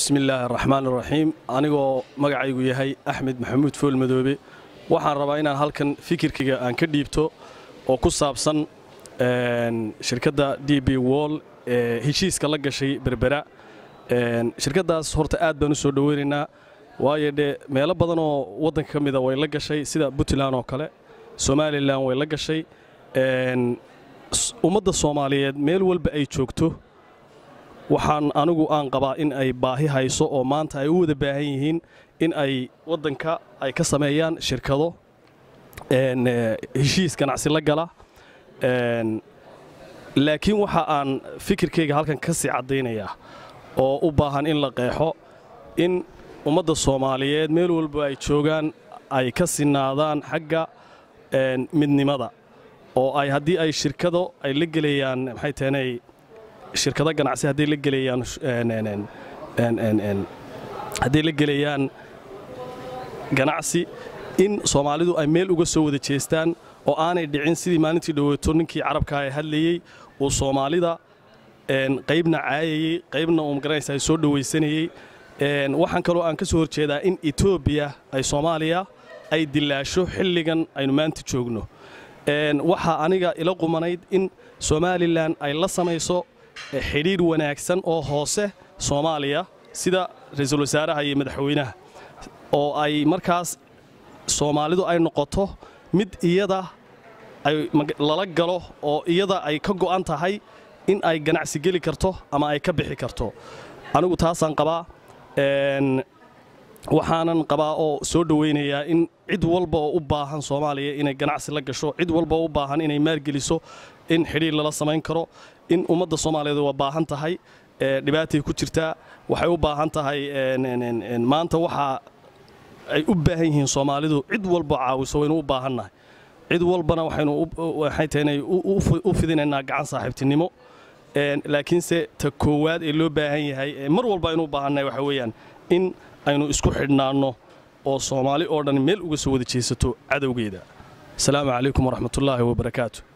بسم الله الرحمن الرحيم أنا مقعيقو يهي أحمد محمود فول مدوبي waxaan rabaa inaan halkan fikirkiga aan ka dhiibto oo ku saabsan shirkadda DB World heshiiska la gashay Berbera shirkadaas horta aad baan u soo dhaweynaynaa waayo meelo badan oo wadanka kamid ah way la gashay sida Puntland oo kale Somaliland way la gashay ummadda Soomaaliyeed meel walba ay joogto waxaan anigu aan qabaa in ay baahi hayso oo maanta ay u wada baahan yihiin in ay wadanka ay ka sameeyaan shirkado heshiis ganacsi la gala laakiin waxa aan fikirkeyga halkan ka sii cadeynaya oo u baahan in la qeexo in ummadda Soomaaliyeed meel walba ay joogaan ay ka sinaadaan xagga midnimada oo ay hadii ay shirkado ay la galayaan maxay tahay shirkado ganacsi hadii la galayaan hadii la galayaan ganacsi in Soomaalidu ay meel uga soo wada jeestaan oo aanay dhicin sidii maalintii dhaweeto ninkii Carabka ay hadlayay oo Soomaalida qaybna caayay qaybna garanaysa ay soo dhaweysanayay waxaan kaloo aan ka soo horjeedaa in Ethiopia ay Soomaaliya ay dilaasho xilligan aynu maanta joogno waxa aniga ila qumanayd in Somaliland ay la samayso xiriir wanaagsan oo hoose Soomaaliya sida ra'iisul wasaaraha iyo madaxweynaha oo ay markaas Soomaalidu ay noqoto mid iyada ay lala galo oo iyada ay ka go'an tahay in ay ganacsi gali karto ama ay ka bixi karto anigu taasaan qabaa waxaanan qabaa oo soo dhaweynayaa in cid walba oo u baahan Soomaaliya inay ganacsi la gasho cid walba oo u baahan inay maalgeliso in xiriir la sameyn karo in ummadda Soomaaliyeed waa baahan tahay dhibaatay ku jirtaa waxay u baahan tahay maanta waxa ay u baahan yihiin Soomaalidu cid walba caawiso inuu u baahanahay cid walbana waxay tahay u fidinaynaa gacan saaxiibtinimo laakiin se ta koowaad ee loo baahan yahay mar walba inuu baahanahay waxa weeyaan in aynu isku xidhnaano oo Soomaali oo dhan meel uga soo wada jeesato cadawgeeda. Assalaamu alaykum wa rahmatullahi wa barakaatuh.